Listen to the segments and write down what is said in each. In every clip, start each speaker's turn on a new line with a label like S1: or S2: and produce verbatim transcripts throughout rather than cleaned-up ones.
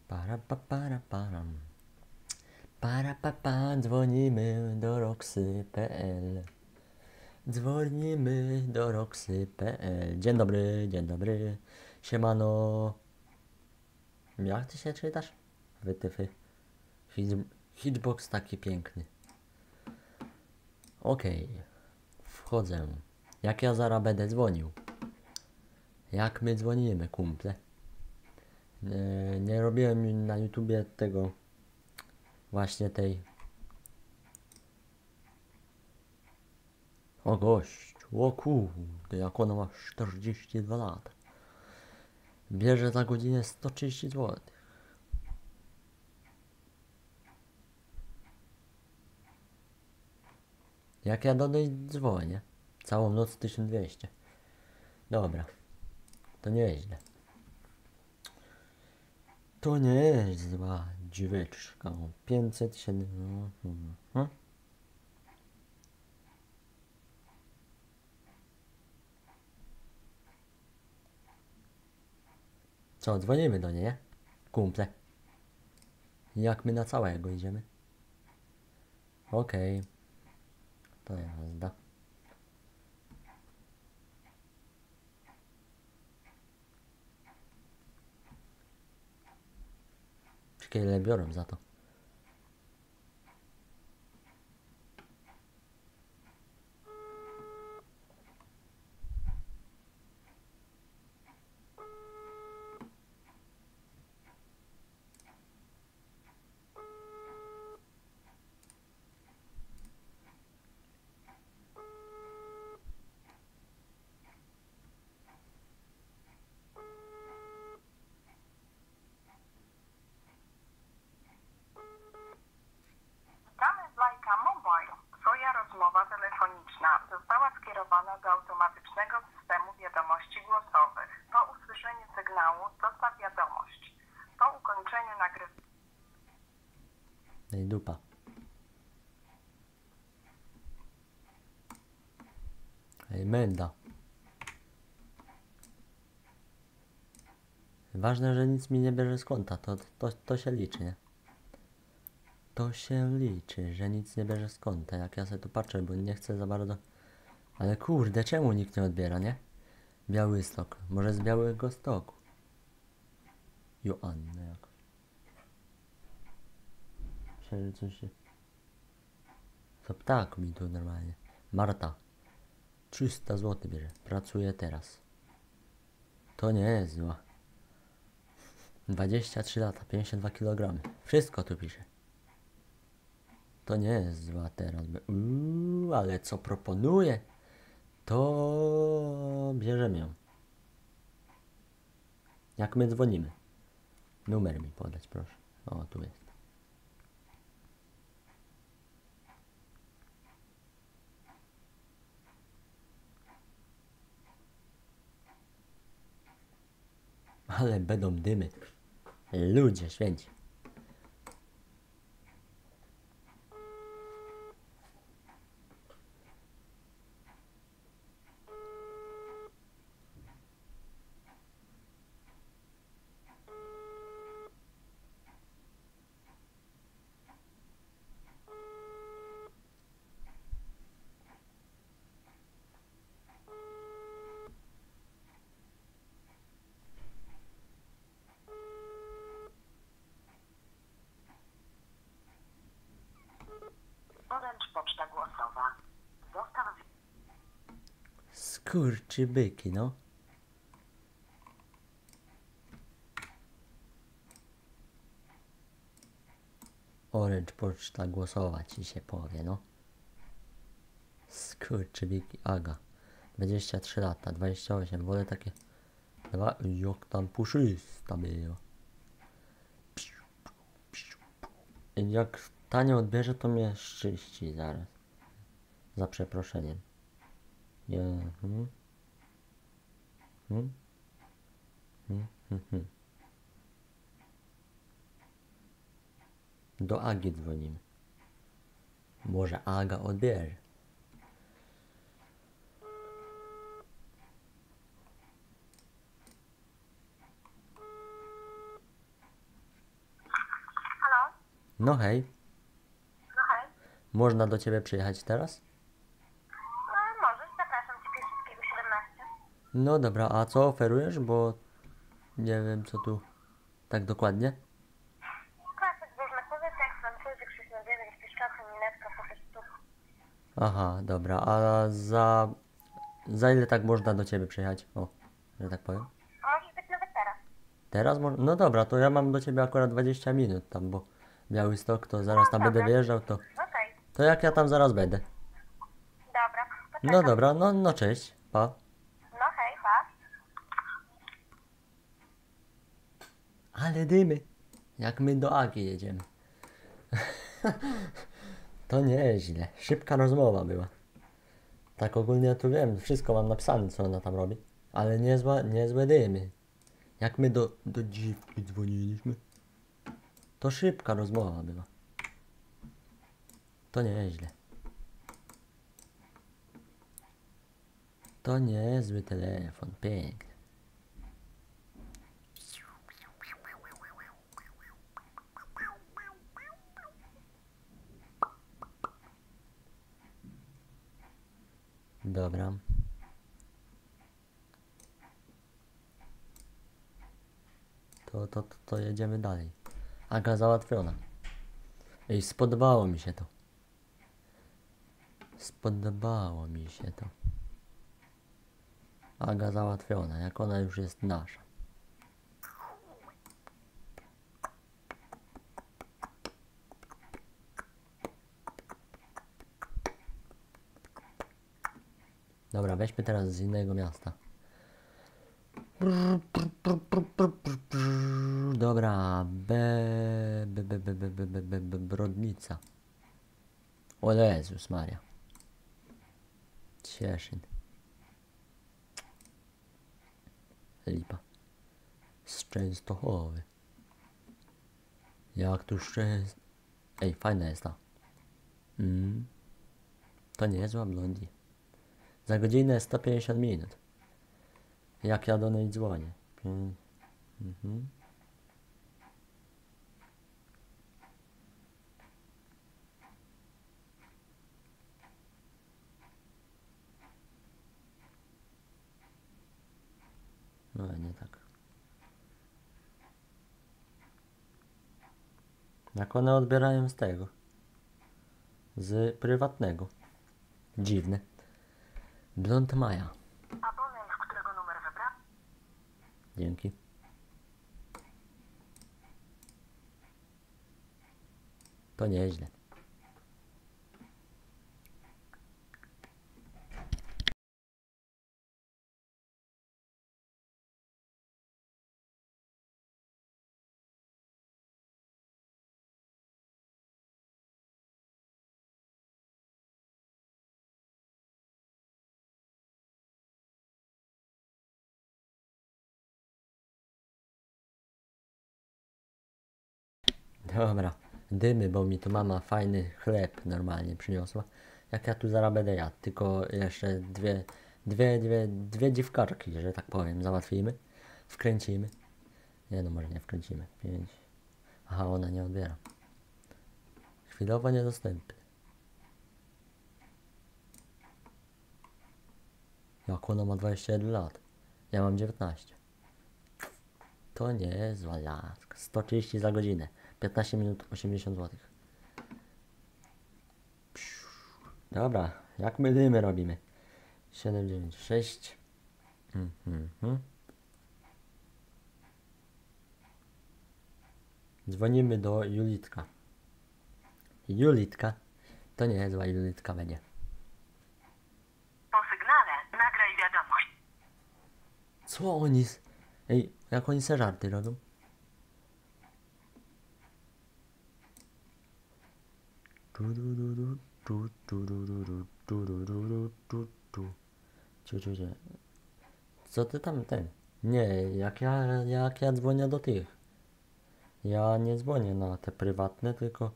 S1: Para pa para param. Para pa pa, dzwonimy do roxy kropka pe el. Dzwonimy do roxy kropka pe el. Dzień dobry, dzień dobry. Siemano. Jak ty się czytasz? Wytyfy. Hitbox taki piękny. Okej. Okay. Wchodzę. Jak ja zaraz będę dzwonił? Jak my dzwonimy, kumple? Nie, nie robiłem na YouTubie tego właśnie tej o gościu, o kurde, jak ona ma czterdzieści dwa lata. Bierze za godzinę sto trzydzieści złotych. Jak ja do niej dzwonię? Całą noc tysiąc dwieście. Dobra. To nieźle. To nie jest zła dzieweczka. pięćset siedem. Hmm? Co, dzwonimy do niej, nie? Kumple. Jak my na całego idziemy? Okej. Okay. To jazda. Czekaj, ile biorą za to?
S2: Rozmowa telefoniczna została skierowana do automatycznego systemu wiadomości głosowych. Po usłyszeniu sygnału zostaw wiadomość. Po ukończeniu nagrywania.
S1: Ej, dupa. Ej, menda. Ważne, że nic mi nie bierze z konta. To, to, to się liczy, nie? To się liczy, że nic nie bierze z konta. Jak ja sobie tu patrzę, bo nie chcę za bardzo. Ale kurde, czemu nikt nie odbiera, nie? Białystok. Może z Białego Stoku. Joanna jak. Myślę, że coś się... To ptak mi tu normalnie. Marta. trzysta złotych bierze. Pracuje teraz. To nie jest zła. dwadzieścia trzy lata, pięćdziesiąt dwa kilogramy. Wszystko tu pisze. To nie jest zła teraz. Uuu, ale co proponuje? To bierzemy ją. Jak my dzwonimy? Numer mi podać, proszę. O, tu jest. Ale będą dymy. Ludzie święci.
S2: Oręcz poczta głosowa. Zostaw...
S1: Skurczybyki, no. Orange poczta głosowa ci się powie, no. Skurczybyki, Aga. dwadzieścia trzy lata, dwadzieścia osiem, wolę takie... Dwa, jak tam puszysta było. Jak ta nie odbierze, to mnie szczyści zaraz. Za przeproszeniem. Nie. Hmm? Hmm? Hmm? Hmm? Hmm? Do Agi dzwonimy. Może Aga odbierze. No hej,
S2: No hej.
S1: można do ciebie przyjechać teraz?
S2: No, możesz, zapraszam cię Piłsudskiego siedemnaście.
S1: No dobra, a co oferujesz, bo nie wiem co tu tak dokładnie.
S2: Klasyk w różnych pozycjach, francuzik, sześćdziesiąt piszczacy, minetka, po sztuk.
S1: Aha, dobra, a za... za ile tak można do ciebie przyjechać? O, że tak powiem.
S2: A możesz być nawet teraz.
S1: Teraz można? No dobra, to ja mam do ciebie akurat dwadzieścia minut tam, bo Białystok to zaraz tam będę wyjeżdżał, to...
S2: Okej,
S1: To jak ja tam zaraz będę?
S2: dobra. Poczekam.
S1: No dobra, no, no cześć, pa.
S2: No hej, pa.
S1: Ale dymy, jak my do Agi jedziemy. To nieźle, szybka rozmowa była. Tak ogólnie tu wiem, wszystko mam napisane, co ona tam robi. Ale niezłe, niezłe dymy. Jak my do, do dziwki dzwoniliśmy, to szybka rozmowa była. To nieźle. To niezły telefon, piękny. Dobra. To, to, to, to jedziemy dalej. Aga załatwiona. Ej, spodobało mi się to. Spodobało mi się to. Aga załatwiona, jak ona już jest nasza. Dobra, weźmy teraz z innego miasta. Dobra, be, be, be, be, be, be, be, be, be, Brodnica. O Jezus Maria. Cieszyn. Lipa. Z Częstochowy. Jak tu szczęst... Ej, fajna jest ta. Mm. To niezła blondi. Za godzinę sto pięćdziesiąt minut. Jak ja do niej dzwonię. Mm. Mhm. No nie tak. Jak one odbierają z tego. Z prywatnego. Dziwne. Blond Maja.
S2: Abonent, którego numer wybrał?
S1: Dzięki. To nieźle. Dobra, dymy, bo mi tu mama fajny chleb normalnie przyniosła. Jak ja tu zaraz będę jadł, tylko jeszcze dwie, dwie, dwie, dwie dziwkarki, że tak powiem, załatwimy. Wkręcimy. Nie no, może nie wkręcimy. Pięć. Aha, ona nie odbiera. Chwilowo niedostępny. Jak ona ma dwadzieścia jeden lat. Ja mam dziewiętnaście. To niezła laska. sto trzydzieści za godzinę. piętnaście minut, osiemdziesiąt złotych. Dobra, jak my dymy robimy? siedem, dziewięć, sześć. Hmm, hmm, hmm. Dzwonimy do Julitka. Julitka? To nie zła Julitka będzie.
S2: Po sygnale nagraj wiadomość.
S1: Co oni... s- Ej, jak oni se żarty robią? Tu, tu, tu, tu, tu, tu, tu, tu, tu, tu, tu, tu. Ciu, ciu, ciu. Co ty tam ten? Nie, jak ja, jak ja dzwonię do tych. Ja nie dzwonię na te prywatne, tylko...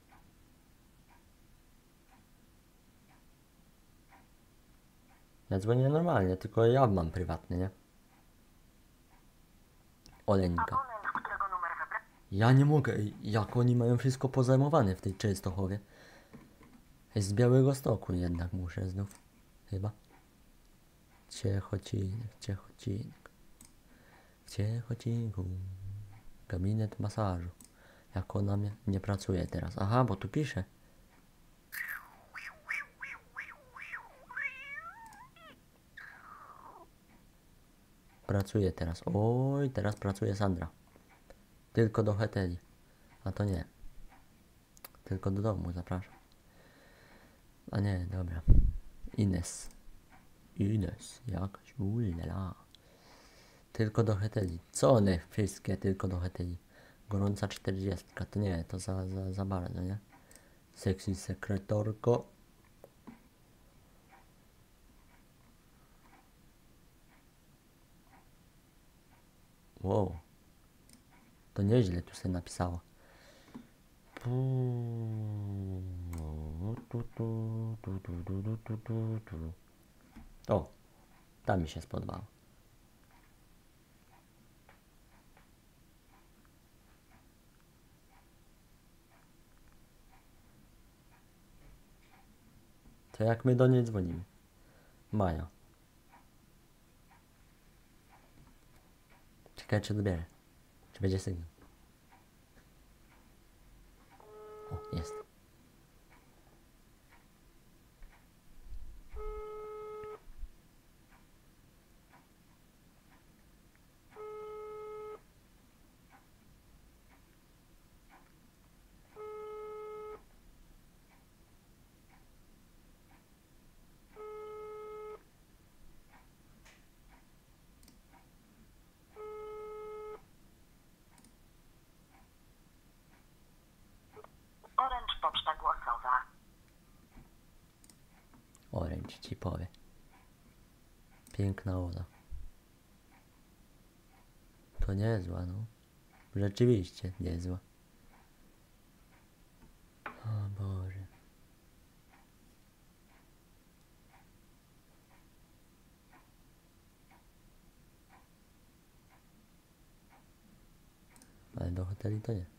S1: Ja dzwonię normalnie, tylko ja mam prywatny, nie? Oleńka.
S2: Abonent, którego numer wybrał?
S1: Ja nie mogę, ej, jak oni mają wszystko pozajmowane w tej Częstochowie. Z Białego Stoku jednak muszę znów, chyba. Ciechocinek, Ciechocinek. W Ciechocinku. Gabinet masażu. Jak ona mnie nie pracuje teraz. Aha, bo tu pisze. Pracuje teraz. Oj, teraz pracuje Sandra. Tylko do hoteli. A to nie. Tylko do domu, zapraszam. A nie, dobra. Ines. Ines, jakaś ulala. Tylko do hoteli. Co one wszystkie tylko do hoteli? Gorąca czterdziestka. To nie, to za, za, za bardzo, nie? Sexy sekretorko. Wow. To nieźle tu się napisało. O, tam mi się spodobało. To jak my do niej dzwonimy? Maja. Czekaj, czy odbierze. Czy będzie sygnał? O, jest.
S2: Orange Poczta Głosowa.
S1: Orange ci powie. Piękna Ola. To niezła, no. Rzeczywiście niezła. O Boże. Ale do hoteli to nie.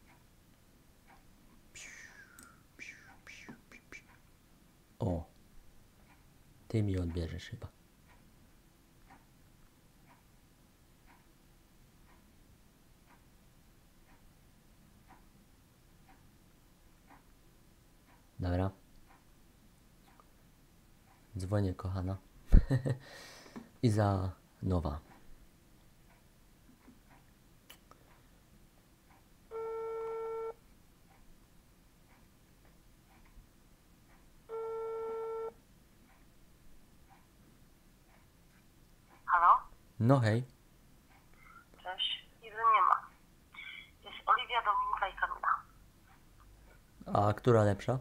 S1: O. Ty mi odbierzesz chyba. Dobra. Dzwonię, kochana. Iza nowa.
S2: Halo?
S1: No hej.
S2: Cześć. Izy nie ma. Jest Oliwia, Dominika i Kamila.
S1: A która lepsza?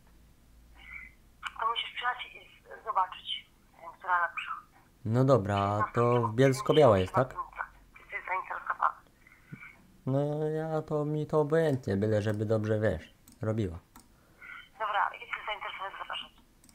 S2: To musisz przyjechać i z- zobaczyć, nie wiem, która lepsza.
S1: No dobra, to w Bielsko-Biała jest, tak?
S2: Jesteś zainteresowany.
S1: No ja to mi to obojętnie, byle żeby dobrze, wiesz, robiła.
S2: Dobra, jesteś zainteresowany, zapraszam.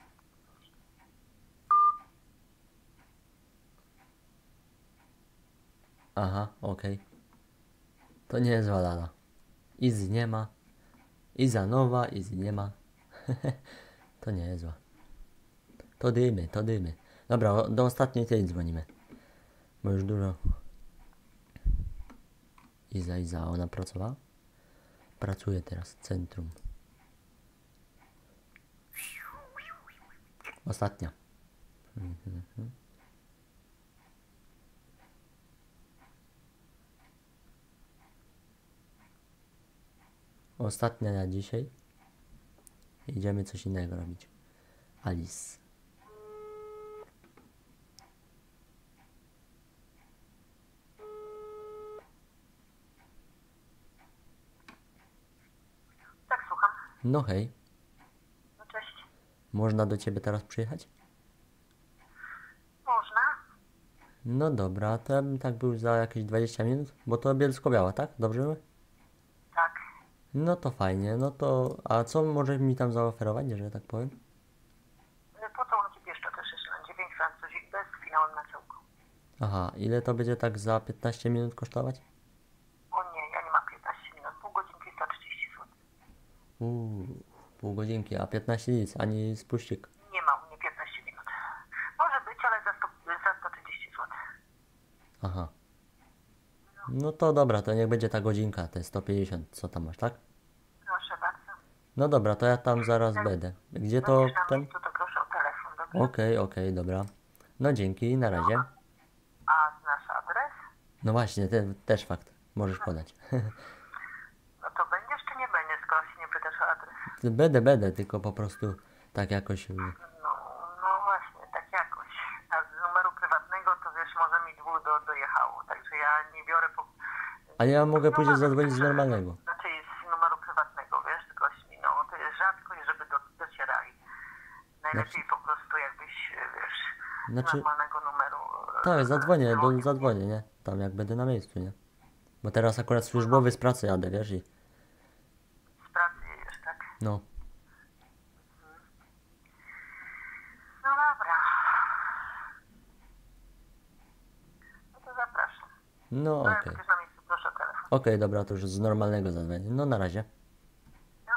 S1: Aha, okej. To nie jest Lala. Izy nie ma. Iza nowa, Izy nie ma. To nie jest zła. To dymy, to dymy. Dobra, o- do ostatniej tej dzwonimy. Bo już dużo. Iza, Iza, ona pracowała? Pracuje teraz w centrum. Ostatnia. Mhm. Ostatnia na dzisiaj. Idziemy coś innego robić. Alice.
S2: Tak, słucham.
S1: No hej,
S2: No cześć.
S1: można do ciebie teraz przyjechać?
S2: Można?
S1: No dobra, to ja bym tak był za jakieś dwadzieścia minut, bo to Bielsko-Biała, tak? Dobrze mówię?
S2: Tak.
S1: No to fajnie, no to... A co możesz mi tam zaoferować, że tak powiem?
S2: Pocałunki jeszcze też jeszcze na dziewięć francuzik bez finałem na cełku.
S1: Aha, ile to będzie tak za piętnaście minut kosztować?
S2: O nie, ja nie mam piętnaście
S1: pół godzinki, a piętnaście nic, ani spuścik.
S3: Nie ma u mnie piętnaście minut. Może być, ale za sto, za sto trzydzieści złotych.
S1: Aha. No to dobra, to niech będzie ta godzinka, te sto pięćdziesiąt, co tam masz, tak?
S3: Proszę bardzo.
S1: No dobra, to ja tam zaraz będę. Gdzie to
S3: Będziesz na
S1: ten?
S3: miejscu, to proszę o telefon, dobrze?
S1: Okej, okej, dobra. No dzięki, na razie.
S3: A znasz adres?
S1: No właśnie, te, też fakt. Możesz podać.
S3: No to będziesz czy nie będziesz, skoro się nie pytasz o adres?
S1: Będę, będę, tylko po prostu tak jakoś...
S3: No, no właśnie, tak jakoś. A z numeru prywatnego to wiesz, może mi dwóch do, dojechało, także ja nie biorę po...
S1: Ale ja mogę później zadzwonić z normalnego.
S3: Znaczy z numeru prywatnego, wiesz, z gośćmi, no to jest rzadkość, żeby do, docierali. Najlepiej po prostu jakbyś, wiesz,
S1: Znaczy-
S3: z normalnego numeru... e,
S1: Tak, zadzwonię, do,
S3: dzwonił.
S1: zadzwonię, nie? Tam jak będę na miejscu, nie? Bo teraz akurat służbowy z pracy jadę, wiesz, i...
S3: Z pracy jedziesz, tak?
S1: No.
S3: No dobra. No to zapraszam.
S1: No
S3: No
S1: okej.
S3: jak będziesz na miejscu, proszę o telefon.
S1: Okej, dobra, to już z normalnego zadzwonię. No na razie.
S3: No.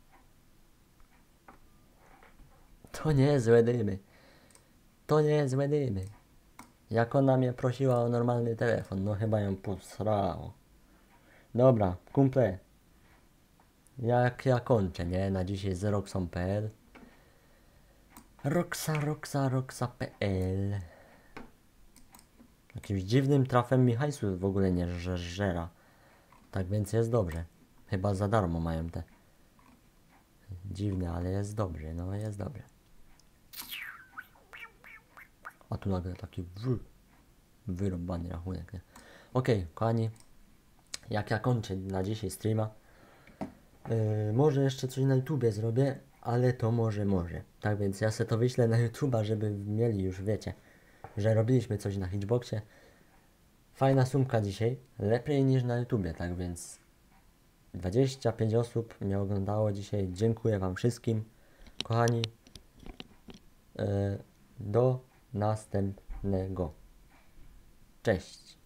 S1: To nie złe dymy. To nie złe dymy. Jak ona mnie prosiła o normalny telefon, no chyba ją posrało. Dobra, kumple. Jak ja kończę, nie? Na dzisiaj z roxą kropka p l. Roxa, roxa, roxa kropka p l. Jakimś dziwnym trafem mi hajsu w ogóle nie żer- żera. Tak więc jest dobrze. Chyba za darmo mają te. Dziwne, ale jest dobrze, no jest dobrze. A tu nagle taki wy, wyrąbany rachunek, nie? Okej, kochani. Jak ja kończę na dzisiaj streama. Yy, może jeszcze coś na YouTubie zrobię, ale to może, może. Tak więc ja se to wyślę na YouTuba, żeby mieli już, wiecie, że robiliśmy coś na Hitchboxie. Fajna sumka dzisiaj, lepiej niż na YouTubie, tak więc dwadzieścia pięć osób mnie oglądało dzisiaj. Dziękuję wam wszystkim, kochani. Yy, do następnego. Cześć.